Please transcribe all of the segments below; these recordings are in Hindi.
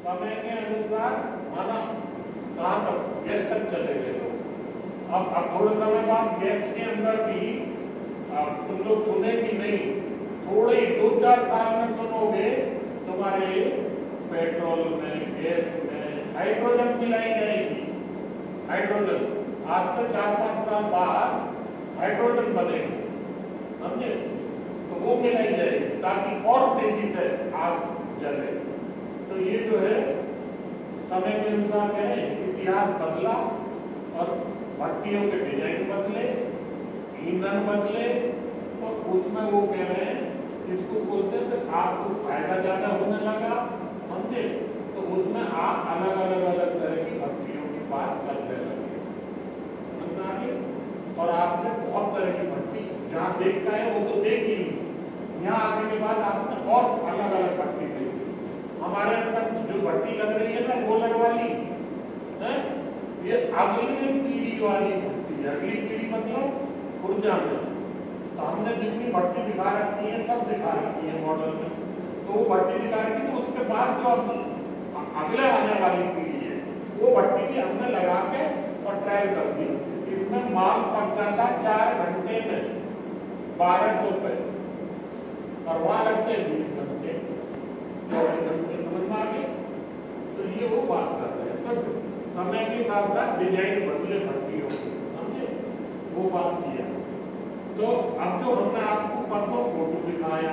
समय के अनुसार माना कहाँ तक गैस तक चले गए लोग। अब थोड़े समय बाद गैस के अंदर भी तुम लोग सुने कि नहीं, थोड़े 2-4 साल में सुनोगे तुम्हारे पेट्रोल में, गैस में हाइड्रोजन मिलाई जाएगी। हाइड्रोजन आज से 4-5 साल बाद हाइड्रोजन बनेगी, समझे? तो वो मिलाई जाएगी ताकि और तेजी से आग जले। तो ये जो है समय के अनुसार क्या है, इतिहास बदला और भट्टियों के डिजाइन बदले, ईंधन बदले, तो उसमें वो कह रहे हैं इसको बोलते हैं आपको फायदा ज्यादा होने लगा, समझे? तो उसमें आप अलग तरह की भट्टियों की बात करने लगे, समझ आगे? और आपने बहुत तरह की भट्टी जहाँ देखता है वो तो देख ही नहीं, यहाँ आने के बाद आपने और अलग भट्टी देखी। हमारे अंदर जो भट्टी लग रही है ना रोलर वाली है, ये अगली पीढ़ी वाली भट्टी है। अगली पीढ़ी मतलब ऊर्जा में। तो हमने जितनी भट्टी दिखा रखी है सब दिखा रखी है मॉडल में, तो वो भट्टी दिखा रखी है। तो उसके बाद जो अगले आने वाली पीढ़ी है वो भट्टी भी हमने लगा के और ट्रायल कर दी। इसमें माल पक जाता 4 घंटे में 1200 रुपए और वहां लगते 20 घंटे, 24 घंटे, समझ में आ गए? तो ये वो बात कर रहे हैं। तो समय के साथ साथ डिजाइन बदले भट्टियों की, समझे? वो बात किया। तो अब जो हमने आपको परसों फोटो दिखाया,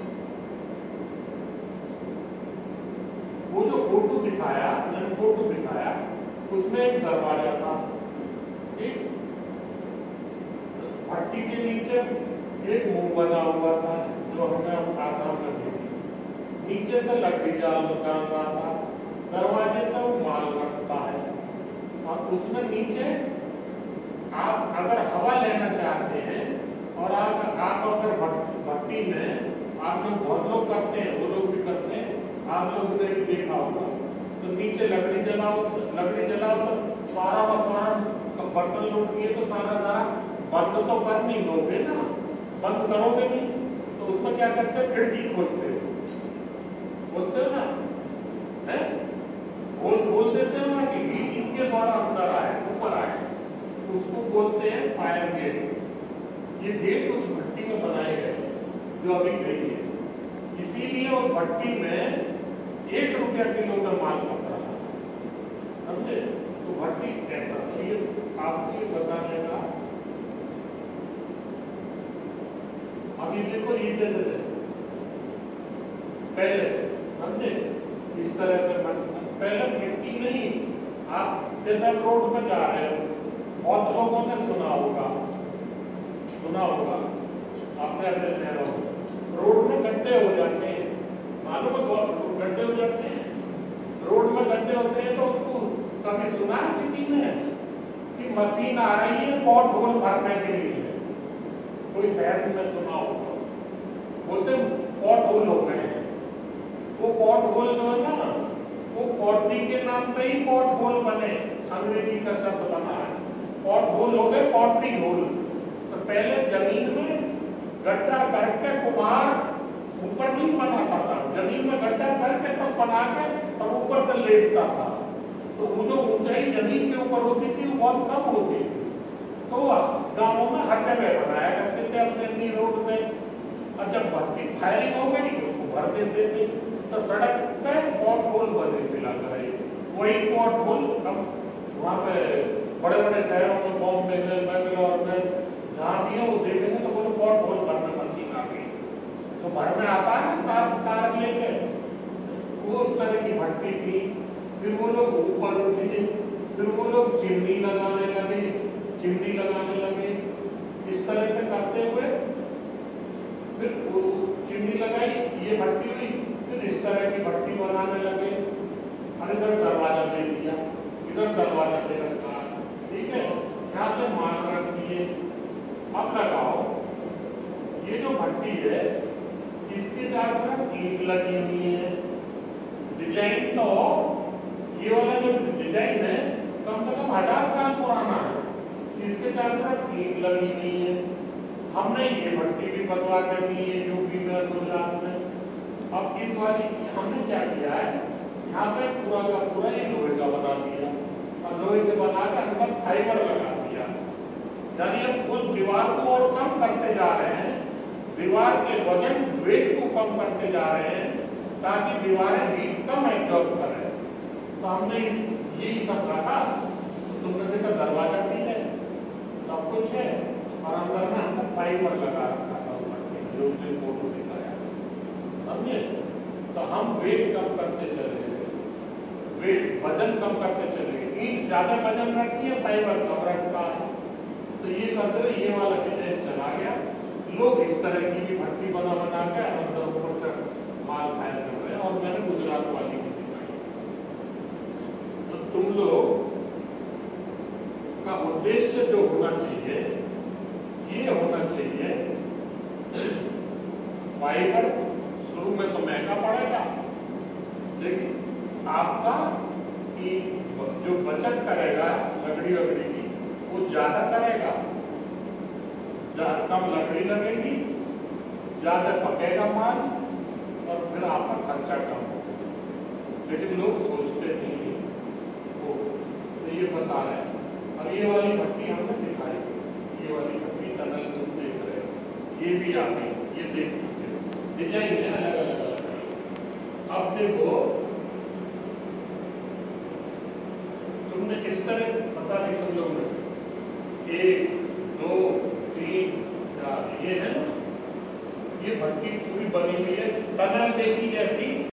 वो जो फोटो दिखाया, मैंने फोटो दिखाया, उसमें एक दरवाजा था, ठीक? भट्टी के नीचे एक मुंह बना हुआ था जो हमें आसाम में देखी, नीचे से लकड़ी जाल निकाल रहा था, दरवाजे से वो माल रखता है और उसमें नीचे आप अगर हवा लेना चाहते हैं और आप अगर भट्टी में, आप लोग बहुत लोग करते हैं, वो लोग भी करते हैं, आप लोग ने भी देखा होगा, तो नीचे लकड़ी जलाओ तो सारा बर्तन लोग किए तो सारा बंद तो कर नहीं दोगे ना, बंद करोगे नहीं, तो उसमें क्या करते हैं, खिड़की खोलते हो ना, है खोल देते हो ना कि इनके द्वारा अंदर आए, ऊपर आए, तो उसको बोलते हैं फायर गेट्स। ये गेट उस भट्टी में बनाए गए जो अभी गई है, इसीलिए उस भट्टी में 1 रुपया किलो का माल पकड़ा था, समझे? तो भट्टी कहता है, ये आपको ये बताने का। अभी देखो ये जैसे पहले, समझे? इस तरह से पहले मिट्टी नहीं, आप जैसे रोड पर जा रहे हो, बहुत लोगों ने सुना होगा अपने अपने शहरों में रोड में गड्ढे हो जाते हैं, मालूम है? गड्ढे हो जाते हैं, रोड में गड्ढे होते हैं, तो उसको कभी सुना है किसी ने कि मशीन आ रही है पॉट होल भरने के लिए? कोई शहर में सुना होगा, बोलते पॉट होल हो गए हैं। वो पॉट होल जो है ना, वो पॉटरी के नाम पे ही पॉट होल बने, अंग्रेजी का शब्द बना है, पॉट होल हो गए, पॉटरी होल। तो पहले जमीन में गड्ढा करके कुम्हार ऊपर नहीं बनाता था, जमीन में गड्ढा करके तब बना के और ऊपर से लेटता था। तो वो जो ऊंचाई जमीन के ऊपर होती थी वो बहुत कम होती थी, तो गांवों में हर जगह बनाया करते थे अपने रोड पे। और जब भट्टी फायरिंग हो गई उसको भर देते थे, तो सड़क पे पॉट होल बने मिला करे, वही पॉट होल अब वहाँ पे बड़े बड़े शहरों में, बॉम्बे में, बेंगलोर में, जहाँ भी है वो देखेंगे तो वो पॉट होल भरने मशीन आ गई, तो भर में आता है तार लेके, वो उस तरह की भट्टी थी। फिर वो लोग ऊपर उठे, फिर वो लोग चिमनी लगाने लगे, इस तरह से करते हुए फिर चिमनी लगाई, ये भट्टी हुई, फिर इस तरह की भट्टी बनाने लगे। इधर दरवाजा दे दिया, इधर दरवाजा दे रखा, ठीक है, यहाँ से मान रख दिए। अब लगाओ, ये जो भट्टी है इसके चारों तरफ ईंट लगी हुई है। डिजाइन तो ये वाला जो डिजाइन है कम से कम 1000 साल पुराना है, इसके चारों तरफ ईंट लगी हुई है। हमने ये भट्टी भी बनवा कर दी है यूपी में, गुजरात में। अब इस वाली हमने क्या किया है, यहाँ पे पूरा का पूरा ही लोहे का बना दिया और लोहे के बना के अंदर फाइबर लगा दिया। यानी अब उस दीवार को और कम करते जा रहे हैं, दीवार के वजन वेट को कम करते जा रहे हैं ताकि दीवारें हीट कम एब्जॉर्ब करें। तो हमने यही सब रखा, तो तुमने देखा दरवाजा भी है, सब कुछ है और अंदर में हमने फाइबर लगा रखा था ऊपर में, जो फोटो दिखाया, समझे? तो हम वेट कम करते चले गए, वेट वजन कम करते चले गए। ईंट ज्यादा वजन रखती है, फाइबर कम रखता है। तो ये करते हुए ये वाला डिजाइन चला गया। लोग इस तरह की भी भट्टी बना बना के अंदर ऊपर तक माल फायर कर रहे हैं और मैंने गुजरात वाली भी दिखाई। तो तुम लोग का उद्देश्य जो होना चाहिए ये होना चाहिए, फाइबर शुरू में तो महंगा पड़ेगा, लेकिन आपका कि जो बचत करेगा लकड़ी वकड़ी की वो ज्यादा करेगा, कम लकड़ी लगेगी, ज्यादा पकेगा माल और फिर आपका खर्चा कम होगा। लेकिन लोग सोचते नहीं है वो, तो ये बता रहे हैं। और ये वाली भट्टी हमने दिखाई, ये वाली भट्टी टनल तुम देख रहे हो, ये भी आ गई, ये देख चुके हो, डिजाइन है अलग अलग। अब देखो तुमने इस तरह पता नहीं तुम लोग ने 1 2 3 4 ये है ना, ये भट्टी पूरी बनी हुई है टनल देखी जैसी।